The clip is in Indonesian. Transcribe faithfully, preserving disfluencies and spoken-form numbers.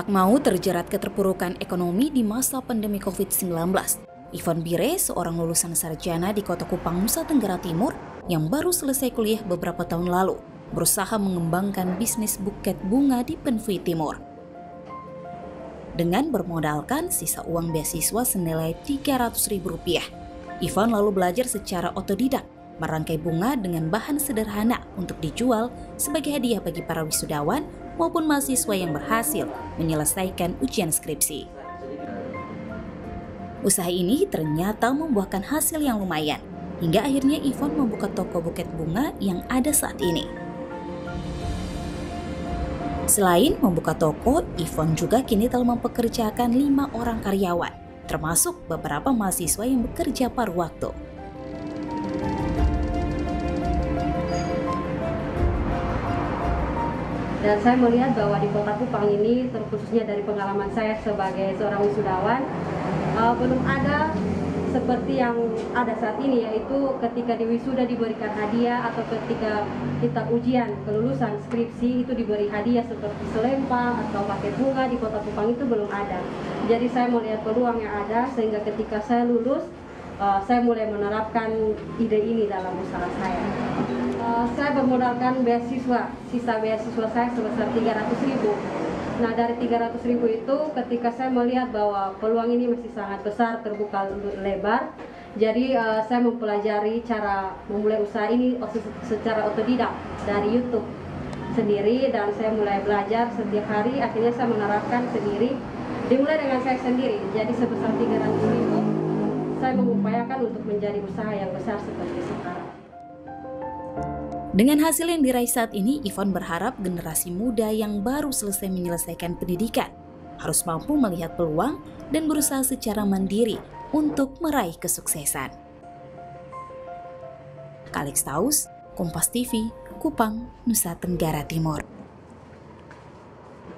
Tak mau terjerat keterpurukan ekonomi di masa pandemi covid sembilan belas, Ivan Bire, seorang lulusan sarjana di Kota Kupang, Nusa Tenggara Timur yang baru selesai kuliah beberapa tahun lalu, berusaha mengembangkan bisnis buket bunga di Penfui Timur. Dengan bermodalkan sisa uang beasiswa senilai tiga ratus ribu rupiah, Ivan lalu belajar secara otodidak merangkai bunga dengan bahan sederhana untuk dijual sebagai hadiah bagi para wisudawan maupun mahasiswa yang berhasil menyelesaikan ujian skripsi. Usaha ini ternyata membuahkan hasil yang lumayan, hingga akhirnya Ivan membuka toko buket bunga yang ada saat ini. Selain membuka toko, Ivan juga kini telah mempekerjakan lima orang karyawan, termasuk beberapa mahasiswa yang bekerja paruh waktu. Dan saya melihat bahwa di Kota Kupang ini, terkhususnya dari pengalaman saya sebagai seorang wisudawan, uh, belum ada seperti yang ada saat ini, yaitu ketika di wisuda diberikan hadiah atau ketika kita ujian kelulusan skripsi itu diberi hadiah seperti selempang atau paket bunga. Di Kota Kupang itu belum ada. Jadi saya melihat peluang yang ada, sehingga ketika saya lulus, uh, saya mulai menerapkan ide ini dalam usaha saya. Uh, saya bermodalkan beasiswa, sisa beasiswa saya sebesar tiga ratus ribu. Nah, dari tiga ratus ribu itu, ketika saya melihat bahwa peluang ini masih sangat besar, terbuka lebar, jadi uh, saya mempelajari cara memulai usaha ini secara otodidak dari YouTube sendiri, dan saya mulai belajar setiap hari. Akhirnya saya menerapkan sendiri, dimulai dengan saya sendiri. Jadi sebesar tiga ratus ribu, saya mengupayakan untuk menjadi usaha yang besar seperti sekarang. Dengan hasil yang diraih saat ini, Ivan berharap generasi muda yang baru selesai menyelesaikan pendidikan harus mampu melihat peluang dan berusaha secara mandiri untuk meraih kesuksesan. Kalix Taus, Kompas T V, Kupang, Nusa Tenggara Timur.